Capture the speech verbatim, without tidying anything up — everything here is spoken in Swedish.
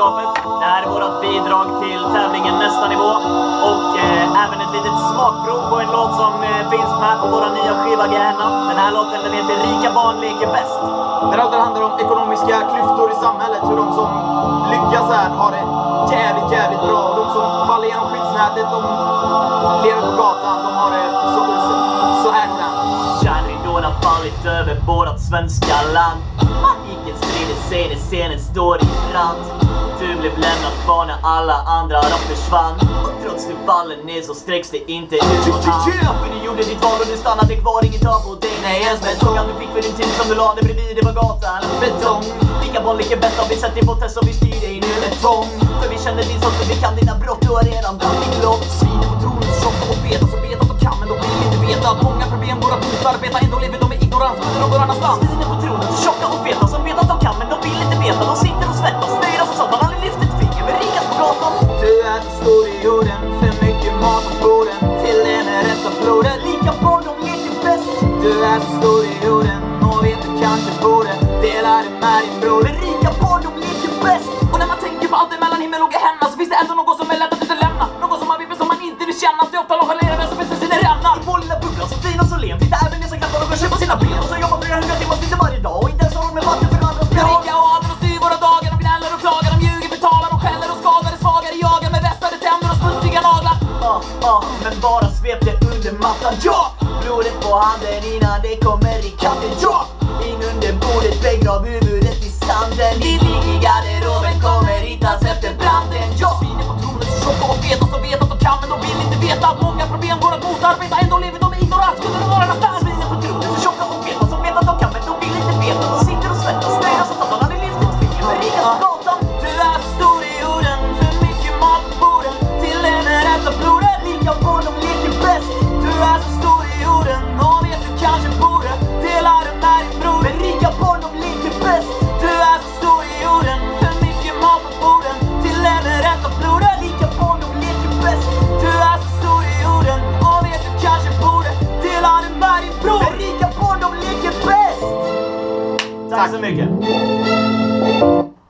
sällskapet. Det här är vårt bidrag till tävlingen Nästa nivå. Och eh, även ett litet smakprov på en låt som eh, finns med på våra nya skiva Gärna. Den här låten den heter Rika barn leker bäst. Där allt handlar om ekonomiska klyftor i samhället. Hur de som lyckas här har det jävligt, jävligt bra. Och de som faller genom skyddsnätet, de lever på gatan, de har det så uselt. Så här går den. Järnridån har fallit över vårat svenska land. Paniken sprider sig när scenen står i brand. Du blev lämnad kvar när alla andra de försvann. Och trots du faller ner så sträcks det inte ut mot hand. För du gjorde ditt val och du stannade kvar, inget av på dig. Nej, ens betong du fick för din tid som du lade bredvid, det var gatan. Betong, lika boll, lika bäst har vi sett i botten så vi styr dig nu med tvång. För vi känner din sånt, för vi kan dina brott, du har redan dragit ditt lott. Sviner på tronen, tjocka och feta, så vet att de kan men de vill inte veta att många problem går att motarbeta, ändå lever de med ignorans under någon annanstans. Sviner på tronen, tjocka och feta, som vet att de kan men de vill inte veta. De sitter och svettas, nöjda som sånt, man aldrig lyft ett finger, men rikas på gatan. Du är för stor i jorden, för mycket mat på borden, till en är rätt applåder. Lika barn, de leker bäst. Du är för stor i jorden, och vet du kanske borde dela det med din bror. Men rika barn, de leker bäst. Och när man tänker på allt det mellan himmel och hemma, så finns det ändå något som är lätt att inte lämna. Något som man vill som man inte vill känna. Det är ofta nonchalerar den som finns i sina rännar. I vår lilla bubbla så fin och så len, finns det även det som klappar och går på sina ben. Och så jobbar flera hundra timmar lite varje dag och inte ens har råd med vatten för andras Vi rika och adel och styr våra dagar. De gnäller och klagar, de ljuger, betalar och skäller och skadar. Det svagare jagar med vässade tänder och smutsiga naglar. Ja, ja, men bara svep det under mattan. Ja! Blodet på handen innan det kommer i katten. Ja! In under bordet, begrav huvudet i sanden. Ditt lig i garderoben kommer hittas efter branden. Ja! Sviner på tronen, tjocka och feta, som vet att de kan men de vill inte veta att många problem går att motarbeta, ändå lever de med ignorans under någon annanstans. Sviner på tronen, så tjocka och feta, som vet att de kan men de vill inte veta. De sitter och svettas, nöjda som att man aldrig lyft ett finger, men rikas på gatan. Du är för stor i jorden, för mycket mat på borden, till en är rätt applåder. Lika barn, de leker bäst. Du är så stor i jorden, och vet du kanske borde dela det med din bror. Men rika barn, de leker bäst. Du är så stor i jorden, för mycket mat på borden, till en är rätt applåder. Lika barn, de leker bäst. Du är så stor i jorden, och vet du kanske borde dela det med din bror. Men rika barn, de leker bäst. Tack så mycket.